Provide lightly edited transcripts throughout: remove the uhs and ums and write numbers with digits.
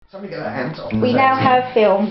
Somebody get their hands off. We now have film.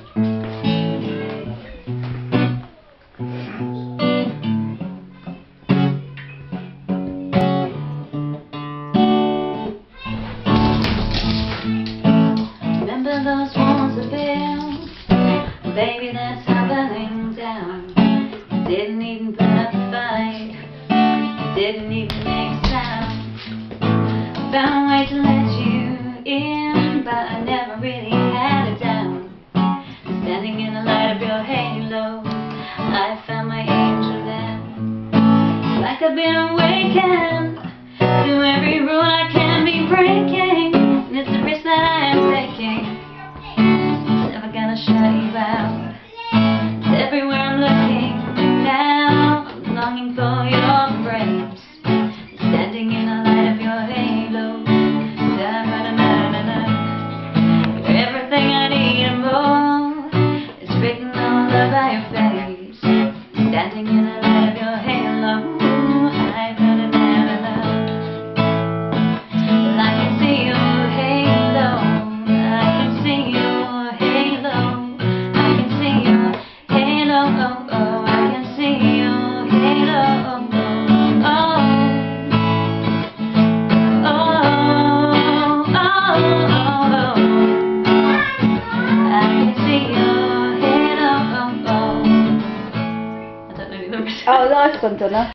Remember those walls of film? Baby, that's how that went down. You didn't even put up a fight. You didn't even make a sound. I found a way to let you in, but I never really had it down. Standing in the light of your halo, I found my angel there. It's like I've been awakened to every rule I can be breaking, and it's the risk that I am taking. It's never gonna shut you out. It's everywhere I'm looking now. I'm longing for your embrace. Standing in the light of your halo. Da-da-da-da-da-da. You're everything I need and more. It's written all over your face. Standing in the light of your halo. I can see your halo. I can see your halo. I can see your halo. Oh, oh. I can see your halo. Oh, oh. Oh, nice one, Donna.